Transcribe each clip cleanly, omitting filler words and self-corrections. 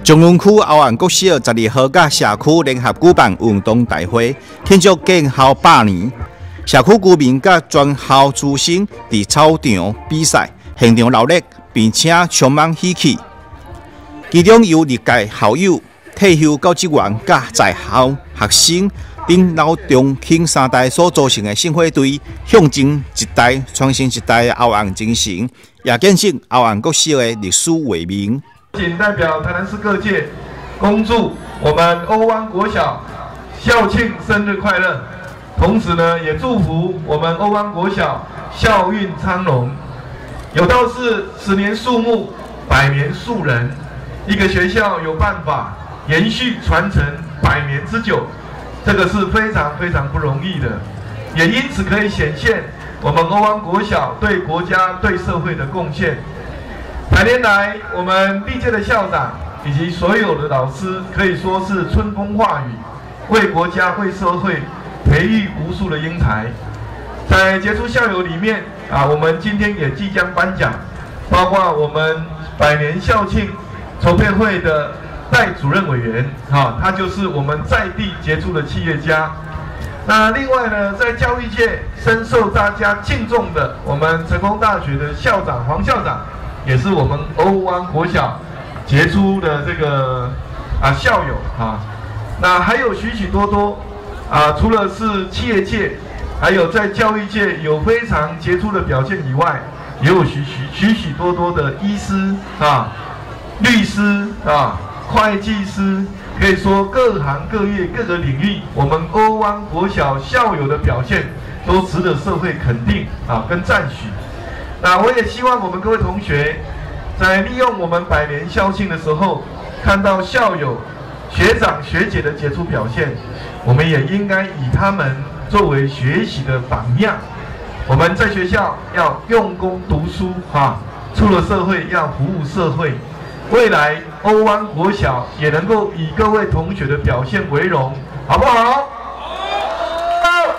中仑区欧安国小12号甲社区联合举办运动大会，庆祝建校100年。社区居民甲全校师生伫操场比赛，现场热闹，并且充满喜气。其中有历届校友、退休教职员甲在校学生等老中青三代所组成的圣火队，象征一代传承一代的欧安精神，也见证欧安国小的历史伟名。 仅代表台南市各界，恭祝我们欧湾国小校庆生日快乐。同时呢，也祝福我们欧湾国小校运昌隆。有道是10年树木，100年树人。一个学校有办法延续传承100年之久，这个是非常非常不容易的，也因此可以显现我们欧湾国小对国家、对社会的贡献。100年来，我们历届的校长以及所有的老师，可以说是春风化雨，为国家、为社会培育无数的英才。在杰出校友里面我们今天也即将颁奖，包括我们100年校庆筹备会的戴主任委员他就是我们在地杰出的企业家。那另外呢，在教育界深受大家敬重的，我们成功大学的校长黄校长，也是我们欧湾国小杰出的这个校友那还有许许多多除了是企业界，还有在教育界有非常杰出的表现以外，也有许许多多的医师律师会计师，可以说各行各业各个领域，我们欧湾国小校友的表现都值得社会肯定跟赞许。那我也希望我们各位同学，在利用我们100年校庆的时候，看到校友、学长、学姐的杰出表现，我们也应该以他们作为学习的榜样。我们在学校要用功读书出了社会要服务社会。未来欧湾国小也能够以各位同学的表现为荣，好不好？好。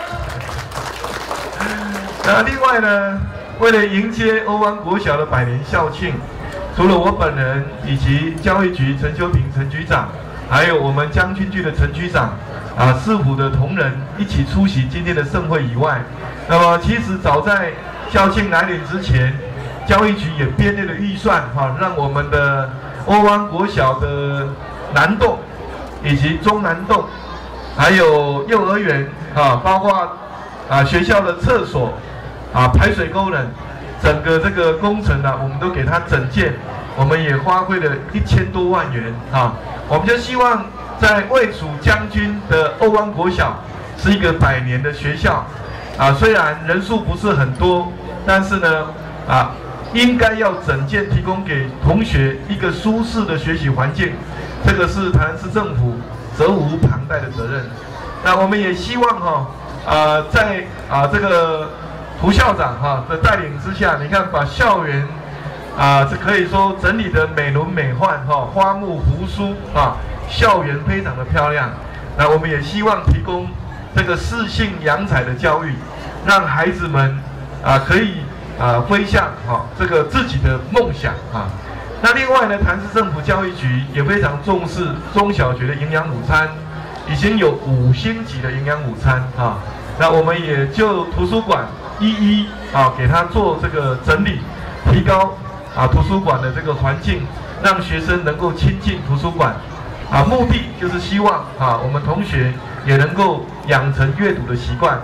那另外呢，为了迎接欧湾国小的100年校庆，除了我本人以及教育局陈修平陈局长，还有我们将军局的陈局长市府的同仁一起出席今天的盛会以外，那么其实早在校庆来临之前，教育局也编列了预算让我们的欧湾国小的南栋以及中南栋，还有幼儿园包括学校的厕所排水沟人，整个这个工程我们都给它整建，我们也花费了1000多万元我们就希望在位处将军的欧湾国小是一个100年的学校虽然人数不是很多，但是呢应该要整件提供给同学一个舒适的学习环境，这个是台南市政府责无旁贷的责任。那我们也希望在这个涂校长的带领之下，你看把校园这可以说整理的美轮美奂花木扶疏校园非常的漂亮。那我们也希望提供这个适性扬才的教育，让孩子们可以飞向这个自己的梦想那另外呢，台南市政府教育局也非常重视中小学的营养午餐，已经有5星级的营养午餐那我们也就图书馆一一给它做这个整理，提高图书馆的这个环境，让学生能够亲近图书馆目的就是希望我们同学也能够养成阅读的习惯。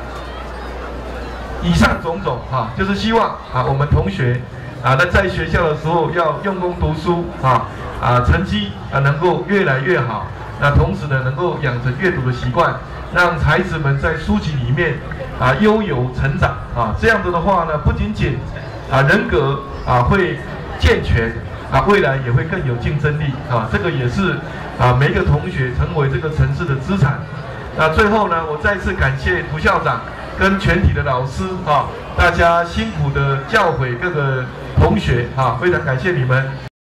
以上种种就是希望我们同学在学校的时候要用功读书成绩能够越来越好。那同时呢，能够养成阅读的习惯，让孩子们在书籍里面悠游成长这样子的话呢，不仅仅人格会健全未来也会更有竞争力这个也是每一个同学成为这个城市的资产。那最后呢，我再次感谢涂校长跟全体的老师大家辛苦的教诲各个同学非常感谢你们。